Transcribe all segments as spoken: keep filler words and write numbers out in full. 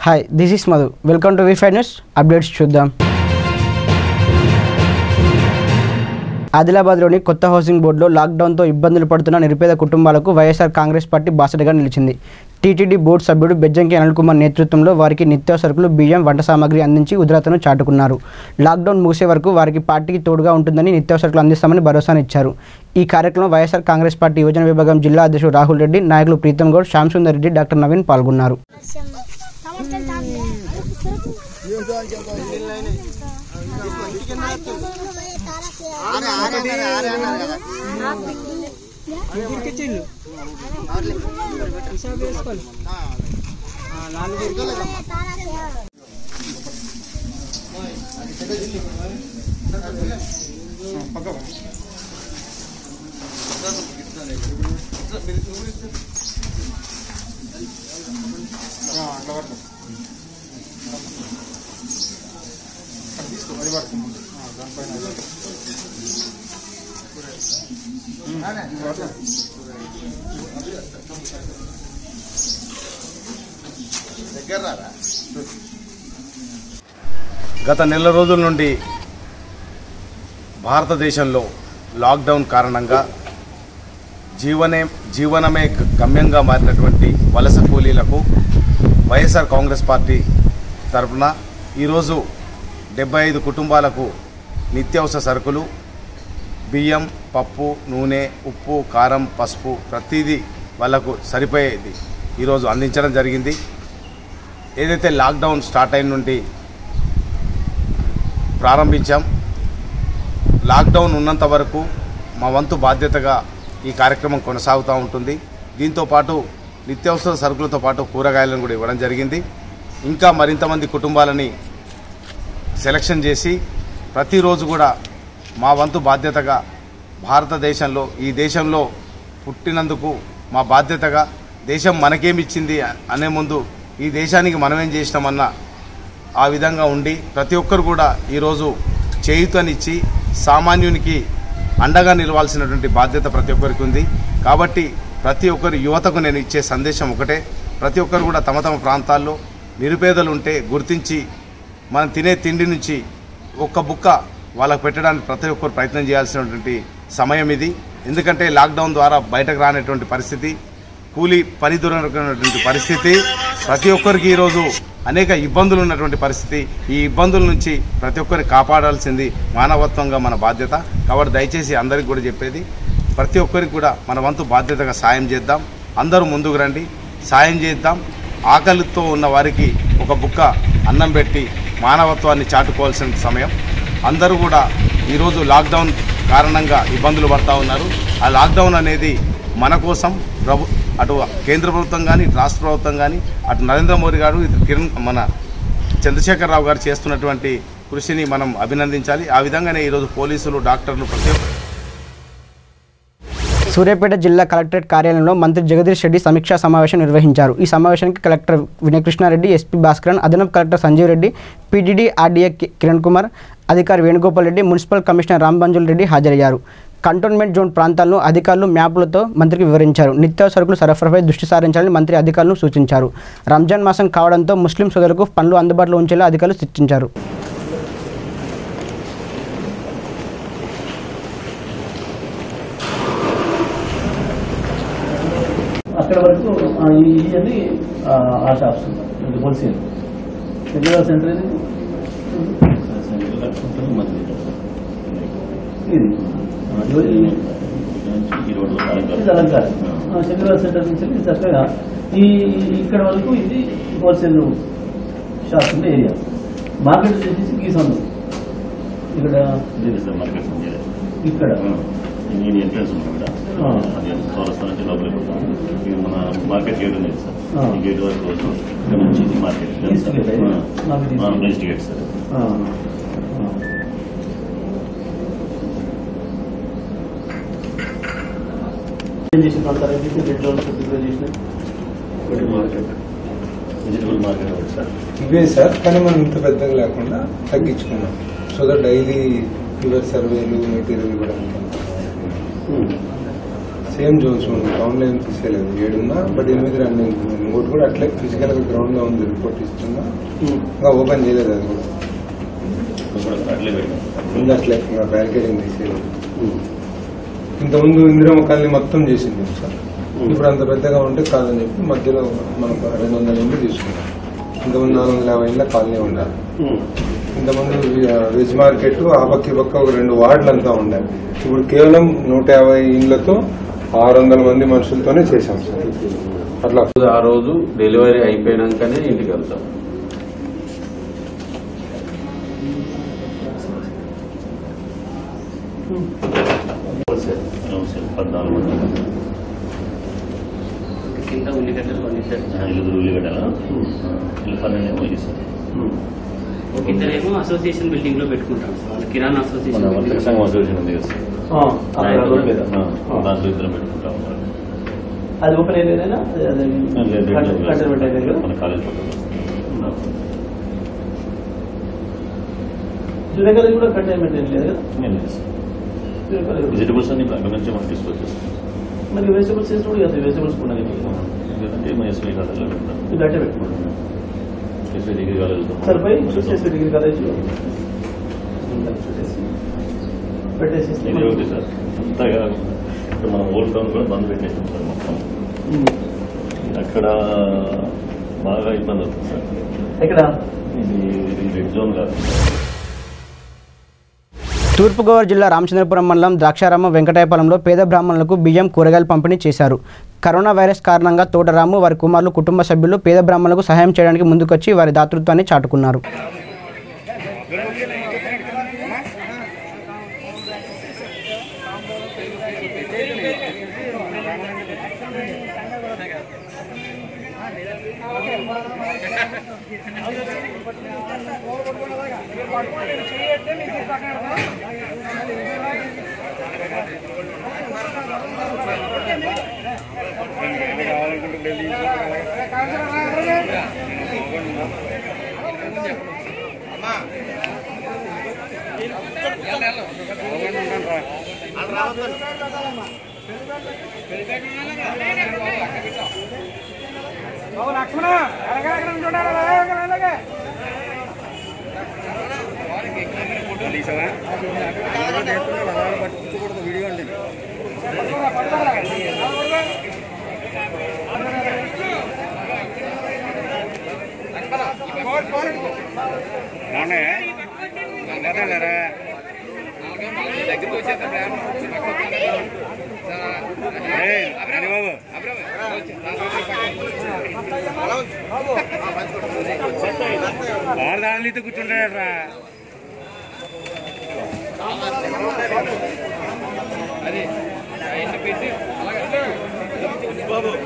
Hi, this is Madhu. Welcome to V five news updates. చూద్దాం. ఆదిలాబాద్లోని కొత్త హౌసింగ్ బోర్డులో లాక్డౌన్తో ఇబ్బందులు పడుతున్న నిరుపేద కుటుంబాలకు వైఎస్ఆర్ కాంగ్రెస్ పార్టీ బాసటగా నిలిచింది. టీటీడీ బోర్డు సభ్యుడు బెజ్జంకి అనిల్ కుమార్ నేతృత్వంలో వారికి నిత్యావసరకులు, బియ్యం, వంట సామాగ్రి అందించి ఉదారతను చాటుకున్నారు. లాక్డౌన్ ముగిసే వరకు వారికి పార్టీకి తోడుగా ఉంటుందని, నిత్యావసరకులు అందిస్తామని భరోసానిచ్చారు. ఈ కార్యక్రమంలో వైఎస్ఆర్ కాంగ్రెస్ పార్టీ యువజన విభాగం జిల్లా అధ్యక్షుడు రాహుల్ రెడ్డి, నాయకులు ప్రీతం గౌడ్, శ్యామ్ సుందర్ రెడ్డి, డాక్టర్ నవీన్ పాల్గొన్నారు. గత నెల రోజుల నుండి భారతదేశంలో లాక్డౌన్ కారణంగా జీవనే జీవనమే గమ్యంగా మారినటువంటి వలస కూలీలకు వైఎస్ఆర్ కాంగ్రెస్ పార్టీ తరఫున ఈరోజు డెబ్బై ఐదు కుటుంబాలకు నిత్యావసర సరుకులు, బియ్యం, పప్పు, నూనె, ఉప్పు, కారం, పసుపు ప్రతిదీ వాళ్ళకు సరిపోయేది ఈరోజు అందించడం జరిగింది. ఏదైతే లాక్డౌన్ స్టార్ట్ అయిన నుండి ప్రారంభించాం, లాక్డౌన్ ఉన్నంత వరకు మా వంతు బాధ్యతగా ఈ కార్యక్రమం కొనసాగుతూ ఉంటుంది. దీంతోపాటు నిత్యావసర సరుకులతో పాటు కూరగాయలను కూడా ఇవ్వడం జరిగింది. ఇంకా మరింతమంది కుటుంబాలని సెలక్షన్ చేసి ప్రతిరోజు కూడా మా వంతు బాధ్యతగా భారతదేశంలో, ఈ దేశంలో పుట్టినందుకు మా బాధ్యతగా దేశం మనకేమిచ్చింది అనే ముందు ఈ దేశానికి మనమేం చేసినామన్న ఆ విధంగా ఉండి ప్రతి ఒక్కరు కూడా ఈరోజు చేయూతనిచ్చి సామాన్యునికి అండగా నిలవాల్సినటువంటి బాధ్యత ప్రతి ఒక్కరికి ఉంది. కాబట్టి ప్రతి ఒక్కరి యువతకు నేను ఇచ్చే సందేశం ఒకటే, ప్రతి ఒక్కరు కూడా తమ తమ ప్రాంతాల్లో నిరుపేదలు ఉంటే గుర్తించి మనం తినే తిండి నుంచి ఒక్క బుక్క వాళ్ళకు పెట్టడానికి ప్రతి ఒక్కరు ప్రయత్నం చేయాల్సినటువంటి సమయం ఇది. ఎందుకంటే లాక్డౌన్ ద్వారా బయటకు రానటువంటి పరిస్థితి, కూలీ పని దొరకనటువంటి పరిస్థితి, ప్రతి ఒక్కరికి ఈరోజు అనేక ఇబ్బందులు ఉన్నటువంటి పరిస్థితి. ఈ ఇబ్బందుల నుంచి ప్రతి ఒక్కరిని కాపాడాల్సింది మానవత్వంగా మన బాధ్యత. కాబట్టి దయచేసి అందరికీ కూడా చెప్పేది, ప్రతి ఒక్కరికి కూడా మన వంతు బాధ్యతగా సాయం చేద్దాం. అందరూ ముందుకు రండి, సాయం చేద్దాం. ఆకలితో ఉన్న వారికి ఒక బుక్క అన్నం పెట్టి మానవత్వాన్ని చాటుకోవాల్సిన సమయం. అందరూ కూడా ఈరోజు లాక్డౌన్ కారణంగా ఇబ్బందులు పడుతూ ఉన్నారు. ఆ లాక్డౌన్ అనేది మన కోసం ప్రభు అటు కేంద్ర ప్రభుత్వం కానీ, రాష్ట్ర ప్రభుత్వం కానీ, అటు నరేంద్ర మోదీ గారు, ఇటు కిరణ్ మన చంద్రశేఖరరావు గారు చేస్తున్నటువంటి కృషిని మనం అభినందించాలి. ఆ విధంగానే ఈరోజు పోలీసులు, డాక్టర్లు ప్రతి సూర్యాపేట జిల్లా కలెక్టరేట్ కార్యాలయంలో మంత్రి జగదీష్ రెడ్డి సమీక్షా సమావేశం నిర్వహించారు. ఈ సమావేశానికి కలెక్టర్ వినయకృష్ణారెడ్డి, ఎస్పీ భాస్కరన్, అదనపు collector Sanjeev Reddy, PDD RDA Kiran Kumar, అధికారి వేణుగోపాల్ రెడ్డి, మున్సిపల్ కమిషనర్ రాంబంజుల్ రెడ్డి హాజరయ్యారు. కంటోన్మెంట్ జోన్ ప్రాంతాలను అధికారులు మ్యాప్లతో మంత్రికి వివరించారు. నిత్యావసరకులు సరఫరాపై దృష్టి సారించాలని మంత్రి అధికారులను సూచించారు. రంజాన్ మాసం కావడంతో ముస్లిం సోదరులకు పండ్లు అందుబాటులో ఉంచేలా అధికారులు సూచించారు. అక్కడ వరకు ఇవన్నీ ఆ షాప్స్ హోల్సేల్ సెంట్రల్ సెంటర్ ఇది అలంకారం సెంట్రల్ సెంటర్ నుంచి చక్కగా ఈ ఇక్కడ వరకు ఇది హోల్సేల్ షాప్స్ ఉండే ఏరియా. మార్కెట్ వచ్చేసి గీసంలో ఇక్కడ ఇక్కడ నేను ఎంట్రెన్స్ ఉంది కూడా అది చౌరస్తా నుంచి లోపలికి పోతాం. ఇది మన మార్కెట్ గేట్ ఉంది సార్, ఈ గేట్ వరకు వస్తాం. ఇక్కడ నుంచి మార్కెట్ నెక్స్ట్ గేట్ సార్. చేసిన ప్రాంతాలు ప్రిపేర్ చేసిన మార్కెట్ వెజిటబుల్ మార్కెట్ ఒకటి సార్ ఇవే సార్, కానీ మనం ఇంత పెద్దగా లేకుండా తగ్గించుకున్నాం. సో దట్ డైలీ ఫీవర్ సర్వేలు మెటీరియల్ ఇవ్వడానికి సేమ్ జోన్స్ ఉంది, టౌన్లో ఏం తీసేయలేదు. ఏడున్నా బట్ ఎనిమిది రన్నింగ్. ఇంకోటి కూడా అట్లే ఫిజికల్గా గ్రౌండ్లో ఉంది, రిపోర్ట్ ఇస్తున్నా. ఇంకా ఓపెన్ చేయలేదు అది కూడా ఉంది అట్లే, ఇంకా బ్యారికేడింగ్ తీసేయలేదు. ఇంతకుముందు ఇందిరమ్మ కాలనీ మొత్తం చేసింది సార్. ఇప్పుడు అంత పెద్దగా ఉంటే కాదని చెప్పి మధ్యలో మనకు రెండు వందల ఇండ్లు తీసుకున్నాం. ఇంతకుముందు నాలుగు వందల యాభై ఇండ్ల కాలనీ ఉండాలి. ఇంతకుముందు వెజ్ మార్కెట్ ఆ పక్క పక్క ఒక రెండు వార్డులు అంతా ఉండాలి. ఇప్పుడు కేవలం నూట యాభై ఇండ్లతో ఆరు వందల మంది మనుషులతోనే చేశాం సార్. అట్లా ఆ రోజు డెలివరీ అయిపోయినాకనే ఇంటికి వెళ్తాం. పద్నాలుగు కింద ఉల్లిగడ్డలు ఐదుగురు ఉల్లిగడ్డల పన్నెండేమో ఇస్తారు. ఒక ఇద్దరేమో అసోసియేషన్ బిల్డింగ్ లో పెట్టుకుంటాం సార్, వాళ్ళ కిరాణా అసోసియేషన్ వర్తక సంఘం అసోసియేషన్ ఉంది కదా సార్, దాంట్లో ఇద్దరు పెట్టుకుంటాం. అది ఓపెన్ ఏరియానా మన కాలేజ్ పక్కన జుడగలి కూడా కంటైన్మెంట్ ఏం లేదు కదా. వెజిటబుల్స్ అన్ని అక్కడ నుంచి మనం తీసుకొచ్చేస్తాం. మరి వెజిటబుల్స్ వేసి కూడా కదా వెజిటబుల్స్ కూడా ఎందుకంటే మా ఎస్వీ కాలేజ్లో పెడతాం. గట్టే పెట్టుకుంటాం. ఎస్వీ డిగ్రీ కాలేజ్ సరిపోయి ఎస్వీ డిగ్రీ కాలేజ్ పెట్టేసి ఇది ఒకటి సార్. అంతా ఇప్పుడు మనం ఓల్డ్ టౌన్ కూడా బంద్ పెట్టేసాం సార్ మొత్తం. అక్కడ బాగా ఇబ్బంది అవుతుంది సార్. ఎక్కడ ఇది రెడ్ జోన్ కాదు. తూర్పుగోదావరి జిల్లా రామచంద్రపురం మండలం ద్రాక్షారామ వెంకటాయపాలెంలో పేద బ్రాహ్మణులకు బియ్యం కూరగాయలు పంపిణీ చేశారు. కరోనా వైరస్ కారణంగా తోటరాము వారి కుమారులు కుటుంబ సభ్యులు పేద బ్రాహ్మణులకు సహాయం చేయడానికి ముందుకొచ్చి వారి దాతృత్వాన్ని చాటుకున్నారు. దానితో కూర్చుంటాడరా అది పెట్టి బాబు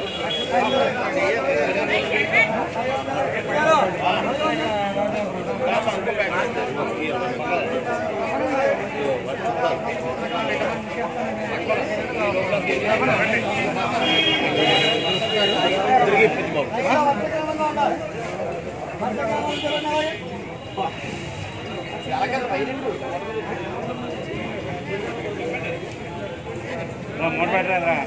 మూడు పెట్టరా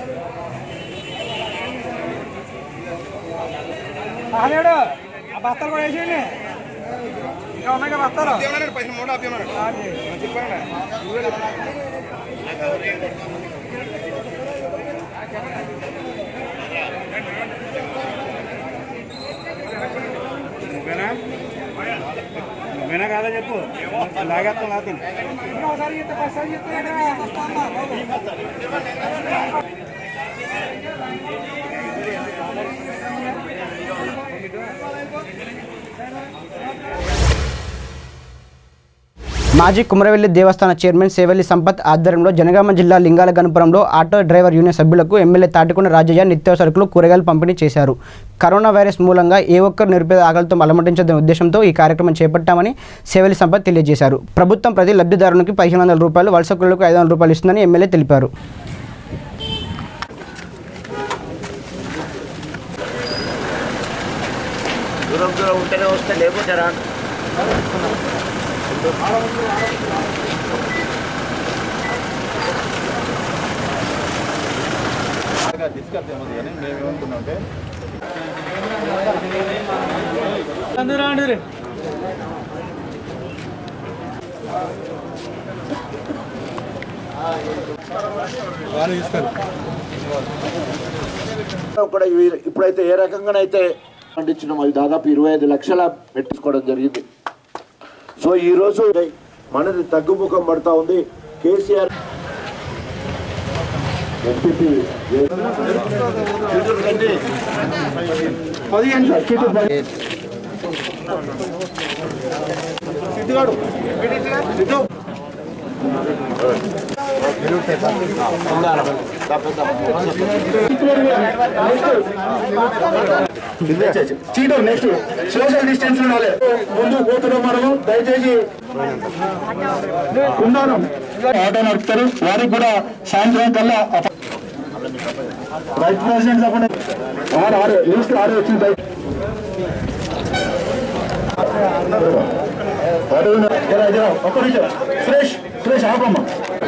ఆ బస్తాలు కూడా వేసేయండి. ఇంకా ఉన్నాయి కదా బస్తాలు పైసలు మూడు ఆపి చెప్పండి. నువ్వేనా నువ్వేనా కాదా చెప్పు, లాగేస్తాం లాగుతాం. ఒకసారి చెప్తే పదిసారి చెప్తున్నా. మాజీ కుమరవెల్లి దేవస్థాన చైర్మన్ సేవల్లి సంపత్ ఆధ్వర్యంలో జనగామ జిల్లా లింగాల గణపురంలో ఆటో డ్రైవర్ యూనియన్ సభ్యులకు ఎమ్మెల్యే తాటికొండ రాజయ్య నిత్యావసరకులు కూరగాయలు పంపిణీ చేశారు. కరోనా వైరస్ మూలంగా ఏ ఒక్కరు నిరుపేద ఆకలితో అలమటించదనే ఉద్దేశంతో ఈ కార్యక్రమం చేపట్టామని సేవల్లి సంపత్ తెలియజేశారు. ప్రభుత్వం ప్రతి లబ్ధిదారునికి పదిహేను వందల రూపాయలు, వలస కూలీలకు ఐదు వందల రూపాయలు ఇస్తుందని ఎమ్మెల్యే తెలిపారు. దూరం దూరం ఉంటేనే వస్తే లేకపోతే రా. తీసుకొస్తే కానీ మేమేమనుకున్నామంటే కూడా ఇప్పుడైతే ఏ రకంగానైతే పండించినాం అవి దాదాపు ఇరవై ఐదు లక్షల పెట్టుకోవడం జరిగింది. సో ఈ రోజు మనది తగ్గుముఖం పడతా ఉంది. KCR cheater next social distance ఉండాలి. ముందు పోతున్నాం మనము. దయచేసి కుందారం ఆటో నడుపుతారు వారికి కూడా సాయంత్రం కల్లా వైస్ ప్రెసిడెంట్ చెప్పండి. ఆరు ఆరు లిస్ట్ ఆరు వచ్చింది. ఒక్క నిమిషం సురేష్ సురేష్ ఆపమ్మ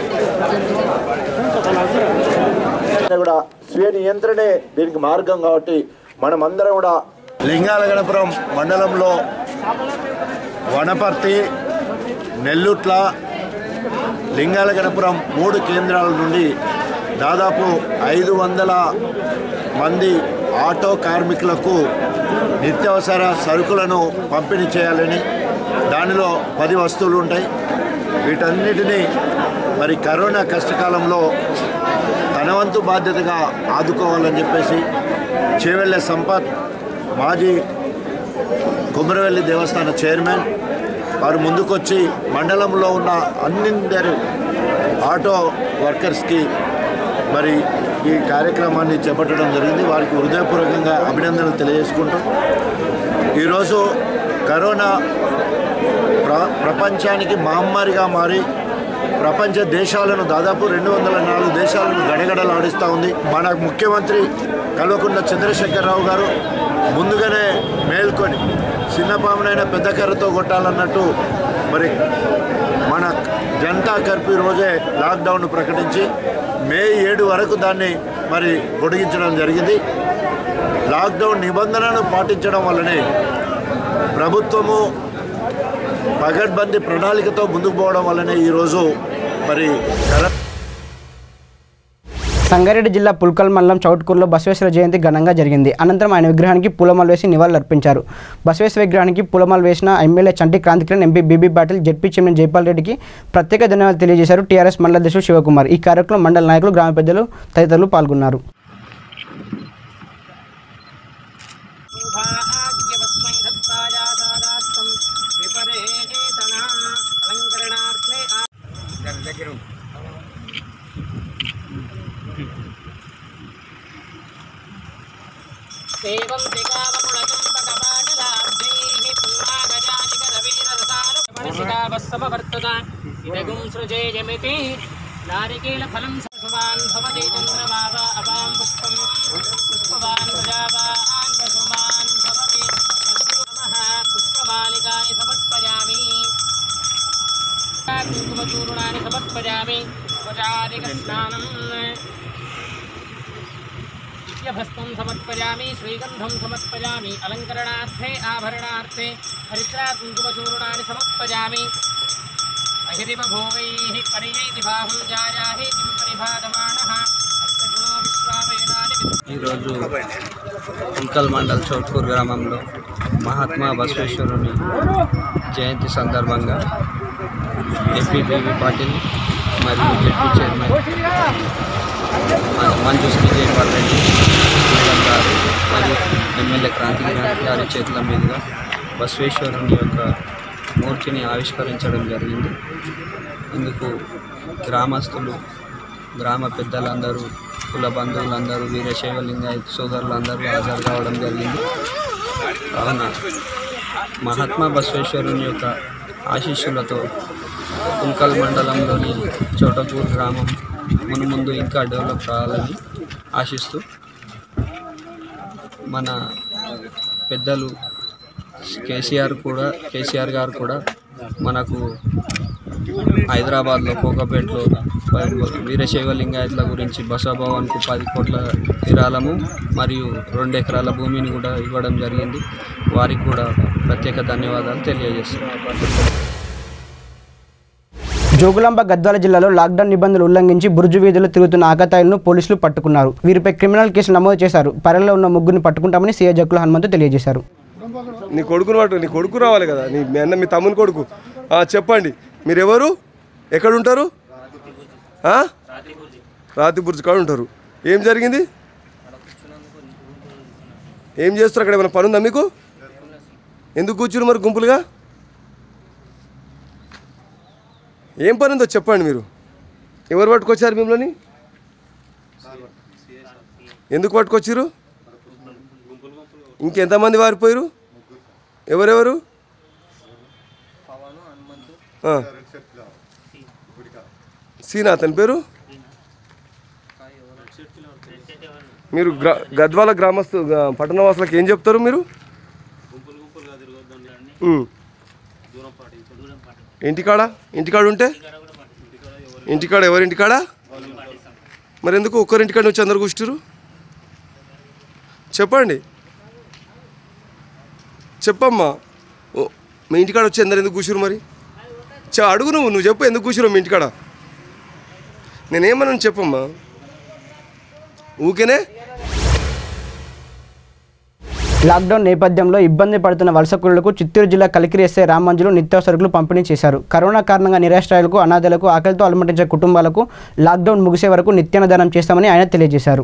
కూడా స్వీయ నియంత్రణే దీనికి మార్గం. కాబట్టి మనం అందరం కూడా లింగాల గణపురం మండలంలో వనపర్తి, నెల్లుట్ల, లింగాల గణపురం మూడు కేంద్రాల నుండి దాదాపు ఐదు వందల మంది ఆటో కార్మికులకు నిత్యావసర సరుకులను పంపిణీ చేయాలని, దానిలో పది వస్తువులు ఉంటాయి. వీటన్నిటినీ మరి కరోనా కష్టకాలంలో తన వంతు బాధ్యతగా ఆదుకోవాలని చెప్పేసి చేవెళ్ళ సంపత్ మాజీ కుమరవెల్లి దేవస్థాన చైర్మన్ వారు ముందుకొచ్చి మండలంలో ఉన్న అన్నిందరి ఆటో వర్కర్స్కి మరి ఈ కార్యక్రమాన్ని చేపట్టడం జరిగింది. వారికి హృదయపూర్వకంగా అభినందనలు తెలియజేసుకుంటూ ఈరోజు కరోనా ప్ర ప్రపంచానికి మహమ్మారిగా మారి ప్రపంచ దేశాలను దాదాపు రెండు వందల నాలుగు దేశాలను గడగడలాడిస్తూ ఉంది. మన ముఖ్యమంత్రి కల్వకుంట్ల చంద్రశేఖరరావు గారు ముందుగానే మేల్కొని చిన్నపామునైనా పెద్ద కర్రతో కొట్టాలన్నట్టు మరి మన జనతా కర్ఫ్యూ రోజే లాక్డౌన్ ప్రకటించి మే ఏడు వరకు దాన్ని మరి పొడిగించడం జరిగింది. లాక్డౌన్ నిబంధనలను పాటించడం వల్లనే ప్రభుత్వము పగడ్బందీ ప్రణాళికతో ముందుకు పోవడం వల్లనే ఈరోజు మరి సంగారెడ్డి జిల్లా పుల్కల్ మండలం చౌట్కూరులో బసవేశ్వర జయంతి ఘనంగా జరిగింది. అనంతరం ఆయన విగ్రహానికి పూలమాల వేసి నివాళులర్పించారు. బసవేశ్వర విగ్రహానికి పూలమాల వేసిన MLA Chanti Krantikiran, MP BB Patil, ZP chairman Jaipal రెడ్డికి ప్రత్యేక ధన్యవాదాలు తెలియజేశారు టీఆర్ఎస్ మండల అధ్యక్షుడు శివకుమార్. ఈ కార్యక్రమంలో మండల నాయకులు, గ్రామ పెద్దలు తదితరులు పాల్గొన్నారు. नारिकेल फलं सुवान् भवति चन्द्रमावा अपां पुष्पं पुष्पवान् प्रजावान् पशुमान् भवति नमः पुष्पमालिकानि समर्पयामि कुङ्कुमचूर्णानि समर्पयामि उपचारिकस्नानं नित्यभस्मं समर्पयामि श्रीगन्धं समर्पयामि अलङ्करणार्थे आभरणार्थे हरिद्रा कुङ्कुमचूर्णानि समर्पयामि अहिरिव भूवैः परिजैति बाहुं जायाहि किं परिभादमानः अष्टगुणो विश्वावेनानि ఈరోజు పుల్కల్ మండల్ చౌట్కూర్ గ్రామంలో మహాత్మా బసవేశ్వరుని జయంతి సందర్భంగా ఎంపీ బీబీ పాటిల్ మరియు ZP chairman Manjushree Jaipal Reddy madam గారు మరియు ఎమ్మెల్యే క్రాంతికిరణ్ గారి చేతుల మీదుగా బసవేశ్వరుని యొక్క మూర్తిని ఆవిష్కరించడం జరిగింది. ఇందుకు గ్రామస్తులు, గ్రామ పెద్దలందరూ, కుల బంధువులందరూ, వీరశైవ లింగాయత్ సోదరులందరూ హాజరు కావడం జరిగింది. కావున మహాత్మా బసవేశ్వరుని యొక్క ఆశీస్సులతో పుల్కల్ మండలంలోని చౌటకూరు గ్రామం మును ముందు ఇంకా డెవలప్ కావాలని ఆశిస్తూ మన పెద్దలు కేసీఆర్ కూడా కేసీఆర్ గారు కూడా మనకు హైదరాబాద్లో కోకపేటలో వీరశైవ లింగాయత్ల గురించి బసవభవన్కు పది కోట్ల విరాళము మరియు రెండు ఎకరాల భూమిని కూడా ఇవ్వడం జరిగింది. వారికి కూడా ప్రత్యేక ధన్యవాదాలు తెలియజేస్తున్నాను. జోగులాంబ గద్వాల జిల్లాలో లాక్డౌన్ నిబంధనలు ఉల్లంఘించి బురుజు వీధుల్లో తిరుగుతున్న ఆకతాయిలను పోలీసులు పట్టుకున్నారు. వీరిపై క్రిమినల్ కేసులు నమోదు చేశారు. పరెల్లో ఉన్న ముగ్గురిని పట్టుకుంటామని సీఐ జక్కుల హనుమంతు తెలియజేశారు. నీ కొడుకును పట్టు నీ కొడుకు రావాలి కదా, నీ మీ అన్న మీ తమ్ముని కొడుకు. చెప్పండి మీరెవరు, ఎక్కడ ఉంటారు? రాతి బుర్జు కాడ ఉంటారు. ఏం జరిగింది, ఏం చేస్తారు అక్కడ? ఏమైనా పని ఉందా మీకు? ఎందుకు కూర్చున్నారు మరి గుంపులుగా? ఏం పని ఉందో చెప్పండి. మీరు ఎవరు పట్టుకొచ్చారు మిమ్మల్ని? ఎందుకు పట్టుకొచ్చారు? ఇంకెంతమంది వారిపోయారు? ఎవరెవరు? సీనా అతని పేరు. మీరు గ్రా గద్వాల గ్రామస్తు పట్టణవాసులకు ఏం చెప్తారు మీరు? ఇంటికాడ ఇంటికాడ ఉంటే ఇంటికాడ ఎవరింటికాడ? మరి ఎందుకు ఒక్కరింటికాడ వచ్చి అందరు కూర్చుంటారు? చెప్పండి, చెప్పమ్మా. మీ ఇంటికాడ వచ్చి అందరు ఎందుకు కూర్చురు? మరి చ అడుగు నువ్వు నువ్వు చెప్పు, ఎందుకు కూర్చురు మీ ఇంటికాడ? నేనేమన్నాను చెప్పమ్మా, ఊకేనే. లాక్డౌన్ నేపథ్యంలో ఇబ్బంది పడుతున్న వలస కూలీలకు చిత్తూరు జిల్లా కలికిరి ఎస్ఐ రామంజులు నిత్యావసరకులు పంపిణీ చేశారు. కరోనా కారణంగా నిరాశ్రయాలకు, అనాథలకు, ఆకలితో అలమటించే కుటుంబాలకు లాక్డౌన్ ముగిసే వరకు నిత్యాన్నదానం చేస్తామని ఆయన తెలియజేశారు.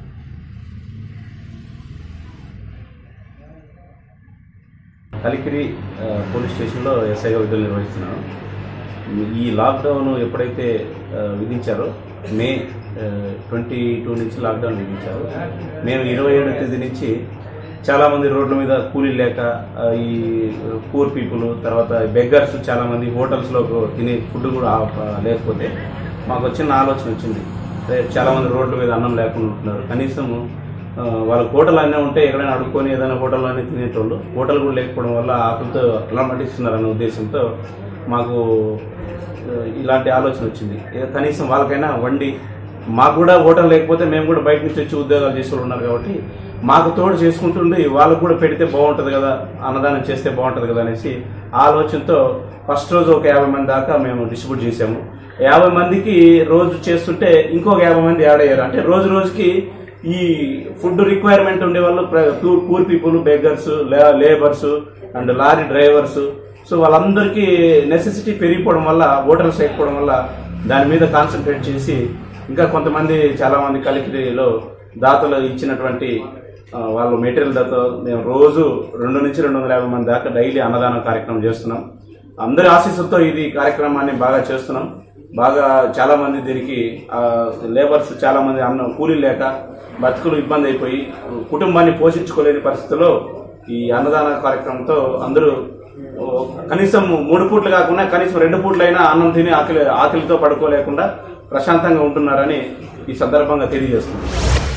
కలికిరి పోలీస్ స్టేషన్లో ఎస్ఐగా విధులు నిర్వహిస్తున్నాను. ఈ లాక్డౌన్ ఎప్పుడైతే విధించారో మే ట్వంటీ టూ నుంచి లాక్డౌన్ విధించారు. మేము ఇరవై ఏడవ తేదీ నుంచి చాలామంది రోడ్ల మీద కూలీ లేక, ఈ పూర్ పీపుల్, తర్వాత బెగ్గర్స్ చాలామంది హోటల్స్లో తినే ఫుడ్ కూడా లేకపోతే మాకు వచ్చిన ఆలోచన వచ్చింది. చాలామంది రోడ్ల మీద అన్నం లేకుండా ఉంటున్నారు. కనీసం వాళ్ళ హోటల్ అన్నీ ఉంటే ఎక్కడైనా అడుక్కొని ఏదైనా హోటల్లోనే తినేటోళ్ళు, హోటల్ కూడా లేకపోవడం వల్ల ఆకలితో అలమటిస్తున్నారనే ఉద్దేశంతో మాకు ఇలాంటి ఆలోచన వచ్చింది. కనీసం వాళ్ళకైనా వండి, మాకు కూడా హోటల్ లేకపోతే మేము కూడా బయట నుంచి వచ్చి ఉద్యోగాలు చేసే వాళ్ళు ఉన్నారు కాబట్టి మాకు తోడు చేసుకుంటుండి వాళ్ళకు కూడా పెడితే బాగుంటుంది కదా, అన్నదానం చేస్తే బాగుంటుంది కదా అనేసి ఆలోచనతో ఫస్ట్ రోజు ఒక యాభై మంది దాకా మేము డిస్ట్రిబ్యూట్ చేసాము. యాభై మందికి రోజు చేస్తుంటే ఇంకొక యాభై మంది యాడ్ అయ్యారు. అంటే రోజు రోజుకి ఈ ఫుడ్ రిక్వైర్మెంట్ ఉండే వాళ్ళు poor people, beggars, labours and lorry drivers, so వాళ్ళందరికీ నెసెసిటీ పెరిగిపోవడం వల్ల, హోటల్స్ లేకపోవడం వల్ల దాని మీద కాన్సన్ట్రేట్ చేసి ఇంకా కొంతమంది చాలామంది కలికిరిలో దాతలు ఇచ్చినటువంటి వాళ్ళు మెటీరియల్ దాతో మేము రోజు రెండు నుంచి రెండు వందల యాభై మంది దాకా డైలీ అన్నదానం కార్యక్రమం చేస్తున్నాం. అందరి ఆశీస్సులతో ఇది కార్యక్రమాన్ని బాగా చేస్తున్నాం. బాగా చాలామంది దీనికి లేబర్స్ చాలామంది అన్నం కూలీలు లేక బతుకులు ఇబ్బంది అయిపోయి కుటుంబాన్ని పోషించుకోలేని పరిస్థితుల్లో ఈ అన్నదాన కార్యక్రమంతో అందరూ కనీసం మూడు పూట్లు కాకుండా కనీసం రెండు పూట్లైనా అన్నం తిని ఆకలి ఆకలితో పడుకోలేకుండా ప్రశాంతంగా ఉంటున్నారని ఈ సందర్భంగా తెలియజేస్తున్నాం.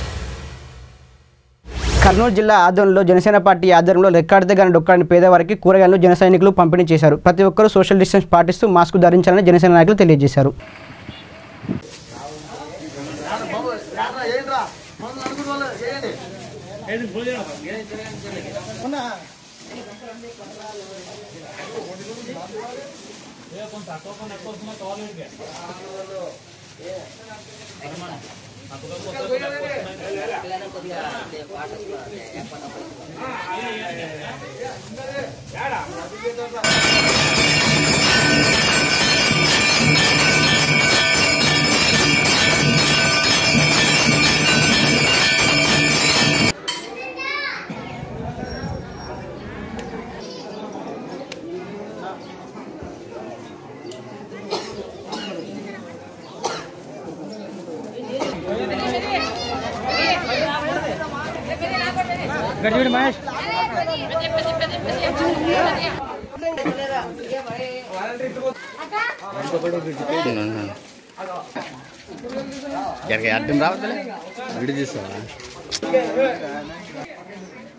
కర్నూలు జిల్లా ఆదోన్లో జనసేన పార్టీ ఆధ్వర్యంలో రెక్కాడితే గాని డొక్కాడిని పేదవారికి కూరగాయలను జన సైనికులు పంపిణీ చేశారు. ప్రతి ఒక్కరూ సోషల్ డిస్టెన్స్ పాటిస్తూ మాస్క్ ధరించాలని జనసేన నాయకులు తెలియజేశారు. గడివిడి మహేష్ అర్థం రావట్లే విడి తీసుకోవాలా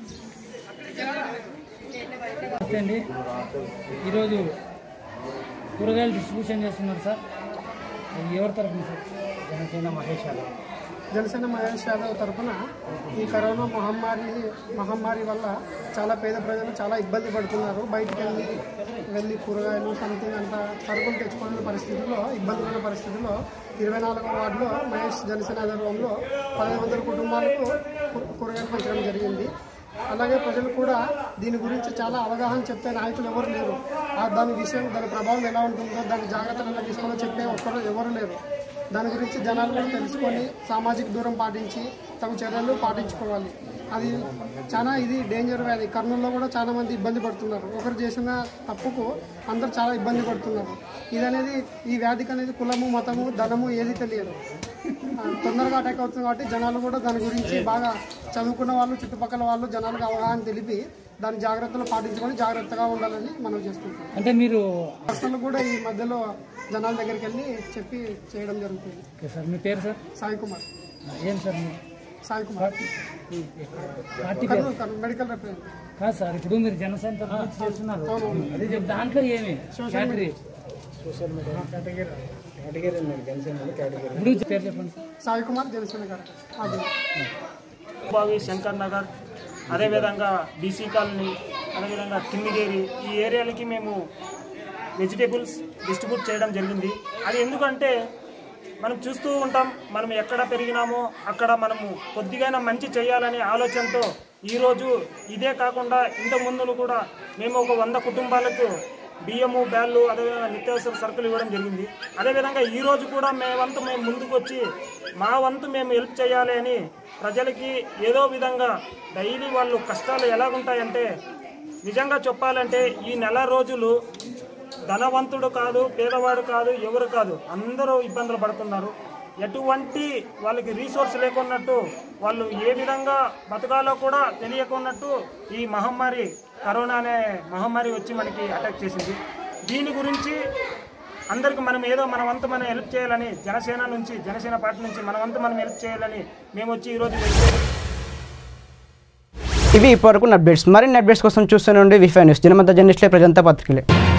అండి. ఈరోజు కూరగాయలు డిస్ట్రిబ్యూషన్ చేస్తున్నారు సార్. ఎవరి తరఫున సార్? జనసేన మహేష్ యాదవ్. జనసేన మహేష్ యాదవ్ తరఫున ఈ కరోనా మహమ్మారి మహమ్మారి వల్ల చాలా పేద ప్రజలు చాలా ఇబ్బంది పడుతున్నారు. బయటికి వెళ్ళి వెళ్ళి కూరగాయలు సంథింగ్ అంతా సరుకులు తెచ్చుకునే పరిస్థితుల్లో ఇబ్బంది ఉన్న పరిస్థితుల్లో ఇరవై నాలుగవ వార్డులో మహేష్ జనసేన ఆధ్వర్యంలో పదిహేను వందల కుటుంబాలకు కూరగాయలు పంచడం జరిగింది. అలాగే ప్రజలు కూడా దీని గురించి చాలా అవగాహన చెప్పే నాయకులు ఎవరు లేరు. దాని విషయం దాని ప్రభావం ఎలా ఉంటుందో దాని జాగ్రత్తలు ఎలా తీసుకోవాలో చెప్పే ఒక్కరు ఎవరు లేరు. దాని గురించి జనాలు కూడా తెలుసుకొని సామాజిక దూరం పాటించి తగు చర్యలు పాటించుకోవాలి. అది చాలా ఇది డేంజర్ వ్యాధి. కర్నూలులో కూడా చాలా మంది ఇబ్బంది పడుతున్నారు. ఒకరు చేసిన తప్పుకు అందరు చాలా ఇబ్బంది పడుతున్నారు. ఇది అనేది ఈ వ్యాధికి అనేది కులము మతము ధనము ఏది తెలియదు. తొందరగా అటాక్ అవుతుంది కాబట్టి జనాలు కూడా దాని గురించి బాగా చదువుకున్న వాళ్ళు చుట్టుపక్కల వాళ్ళు జనాలకు అవగాహన తెలిపి దాని జాగ్రత్తలు పాటించుకొని జాగ్రత్తగా ఉండాలని మనం చేసుకుంటాం. అంటే మీరు అసలు కూడా ఈ మధ్యలో జనాల దగ్గరికి వెళ్ళి చెప్పి చేయడం జరుగుతుంది. Okay sir. మీ పేరు సార్? సాయి కుమార్. ఏం sir? Sai Kumar party medical representative. కాదు సార్, ఇప్పుడు మీరు జనసేన తరఫున చేస్తున్నారు. అదే దాంట్లో ఏమి సోషల్ మీడియా ఇప్పుడు పేరు చెప్పండి. సాయి కుమార్ జనసేన గారు. బావి శంకర్ నగర్, అదేవిధంగా బీసీ కాలనీ, అదేవిధంగా తిమ్మిగేరి ఈ ఏరియాలకి మేము వెజిటేబుల్స్ డిస్ట్రిబ్యూట్ చేయడం జరిగింది. అది ఎందుకంటే మనం చూస్తూ ఉంటాం, మనం ఎక్కడ పెరిగినామో అక్కడ మనము కొద్దిగైనా మంచి చేయాలనే ఆలోచనతో ఈరోజు ఇదే కాకుండా ఇంతకుముందు కూడా మేము ఒక వంద కుటుంబాలకు బియ్యము బ్యాళ్ళు అదేవిధంగా నిత్యావసర సరుకులు ఇవ్వడం జరిగింది. అదేవిధంగా ఈరోజు కూడా మేము వంతు మేము ముందుకు వచ్చి మా వంతు మేము హెల్ప్ చేయాలి అని ప్రజలకి ఏదో విధంగా డైలీ వాళ్ళు కష్టాలు ఎలాగుంటాయంటే నిజంగా చెప్పాలంటే ఈ నెల రోజులు ధనవంతుడు కాదు పేదవాడు కాదు ఎవరు కాదు అందరూ ఇబ్బందులు పడుతున్నారు. ఎటువంటి వాళ్ళకి రీసోర్స్ లేకున్నట్టు వాళ్ళు ఏ విధంగా బతకాలో కూడా తెలియకున్నట్టు ఈ మహమ్మారి కరోనా అనే మహమ్మారి వచ్చి మనకి అటాక్ చేసింది. దీని గురించి అందరికి మనం ఏదో మన వంతు మనం హెల్ప్ చేయాలని జనసేన నుంచి జనసేన పార్టీ నుంచి మన వంతు మనం హెల్ప్ చేయాలని మేము వచ్చి ఈరోజు ఇవి ఇప్పటివరకు అప్డేట్స్. మరిన్ని అప్డేట్స్ కోసం చూస్తూనే ఉండి విఫై న్యూస్. జనమంతా జర్నలిస్టులే ప్రజంతా పత్రికలే.